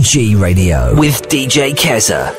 G Radio with DJ Keza.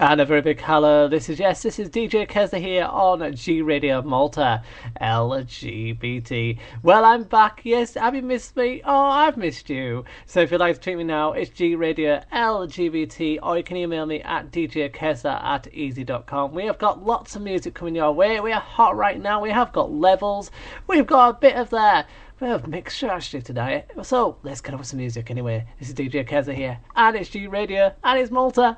And a very big hello. This is DJ Keza here on G Radio Malta, LGBT. Well, I'm back. Yes, have you missed me? Oh, I've missed you. So if you'd like to tweet me now, it's G Radio LGBT, or you can email me at djkeza@easy.com. We have got lots of music coming your way. We are hot right now. We have got levels. We've got a bit of that. We have mixture actually tonight. So let's get on with some music anyway. This is DJ Keza here, and it's G Radio, and it's Malta.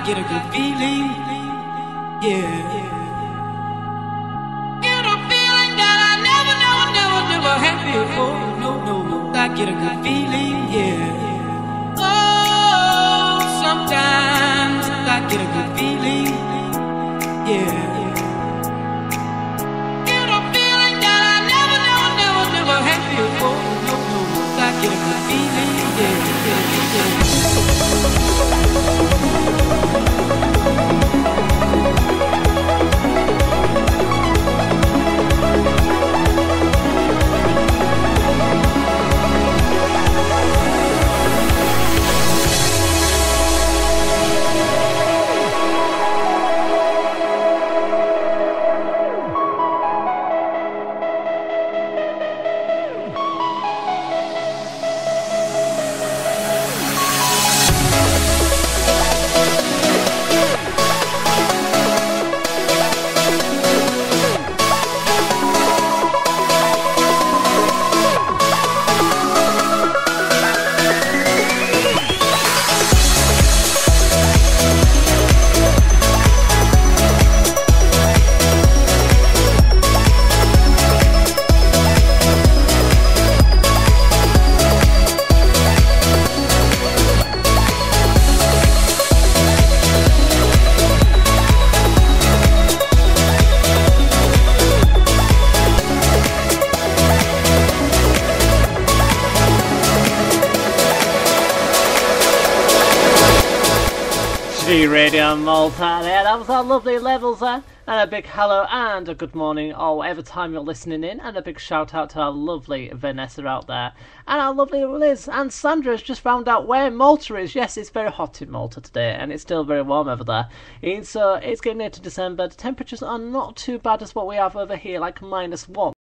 get a good feeling, yeah. Get a feeling that I never had before. No, I get a good feeling, yeah. Oh, sometimes I get a good feeling, yeah. Get a feeling that I never had before. No, I get a good feeling, yeah. Radio Malta there, that was our lovely levels there, and a big hello and a good morning or whatever time you're listening in, and a big shout out to our lovely Vanessa out there, and our lovely Liz, and Sandra has just found out where Malta is. Yes, it's very hot in Malta today, and it's still very warm over there, and so it's getting near to December. The temperatures are not too bad as what we have over here, like -1.